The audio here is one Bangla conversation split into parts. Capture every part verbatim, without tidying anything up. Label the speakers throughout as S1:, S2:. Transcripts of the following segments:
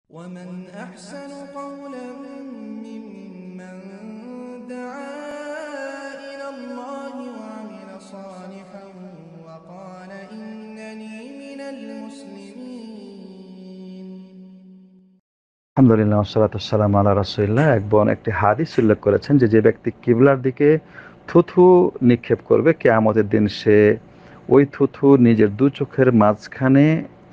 S1: ومن أحسن قولا ممن دعا إلى الله وعمل صالحا وقال إنني من المسلمين.
S2: আলহামদুলিল্লাহ ওয়াসসালাতু ওয়াসসালামু আলা রাসূলিল্লাহ। এক বোন একটি হাদিস উল্লেখ করেছেন যে যে ব্যক্তি কিবলার দিকে থুথু নিক্ষেপ করবে কিয়ামতের দিন সে ওই থুথু নিজের দু চোখের মাঝখানে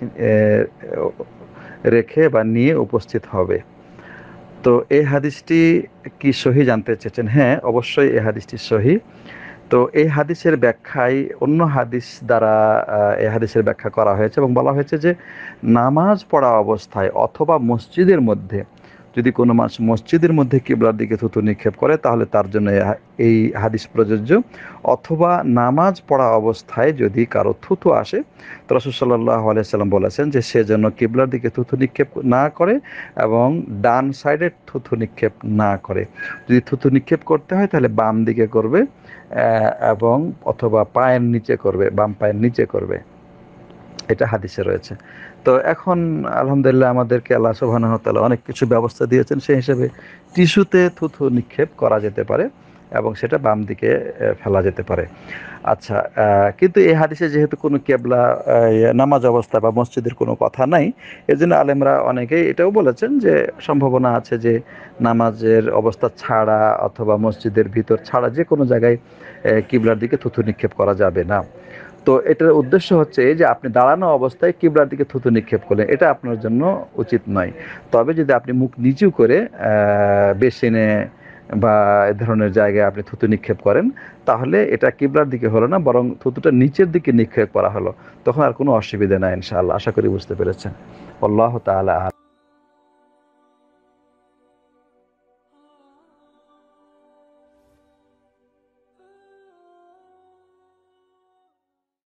S2: রেখে বা নিয়ে উপস্থিত হবে। তো এই হাদিসটি কি সহি জানতে চেয়েছেন? হ্যাঁ, অবশ্যই এই হাদিসটি সহি। তো এই হাদিসের ব্যাখ্যায় অন্য হাদিস দ্বারা এই হাদিসের ব্যাখ্যা করা হয়েছে এবং বলা হয়েছে যে নামাজ পড়া অবস্থায় অথবা মসজিদের মধ্যে যদি কোনো মানুষ মসজিদের মধ্যে কিবলার দিকে থুতু নিক্ষেপ করে তাহলে তার জন্য এই হাদিস প্রযোজ্য। অথবা নামাজ পড়া অবস্থায় যদি কারো থুতু আসে তো রাসূল সাল্লাল্লাহু আলাইহি সাল্লাম বলেছেন যে সে যেন কিবলার দিকে থুতু নিক্ষেপ না করে এবং ডান সাইডে থুতু নিক্ষেপ না করে। যদি থুতু নিক্ষেপ করতে হয় তাহলে বাম দিকে করবে এবং অথবা পায়ের নিচে করবে, বাম পায়ের নিচে করবে। এটা হাদিসে রয়েছে। তো এখন আলহামদুলিল্লাহ আমাদেরকে আল্লাহ সুবহানাহু ওয়া তাআলা অনেক কিছু ব্যবস্থা দিয়েছেন, সেই হিসেবে টিস্যুতে থুথু নিক্ষেপ করা যেতে পারে এবং সেটা বাম দিকে ফেলা যেতে পারে। আচ্ছা, কিন্তু এই হাদিসে যেহেতু কোনো কিবলা নামাজ অবস্থা বা মসজিদের কোনো কথা নাই, এজন্য আলেমরা অনেকেই এটাও বলেছেন যে সম্ভাবনা আছে যে নামাজের অবস্থা ছাড়া অথবা মসজিদের ভিতর ছাড়া যে কোনো জায়গায় কিবলার দিকে থুথু নিক্ষেপ করা যাবে না। তো এটার উদ্দেশ্য হচ্ছে যে আপনি দাঁড়ানো অবস্থায় কিবলার দিকে থুতু নিক্ষেপ করলেন, এটা আপনার জন্য উচিত নয়। তবে যদি আপনি মুখ নিচু করে বেসিনে বা এ ধরনের জায়গায় আপনি থুতু নিক্ষেপ করেন তাহলে এটা কিবলার দিকে হলো না, বরং থুতুটা নিচের দিকে নিক্ষেপ করা হলো, তখন আর কোনো অসুবিধা নাই ইনশাআল্লাহ। আশা করি বুঝতে পেরেছেন। আল্লাহু তাআলা।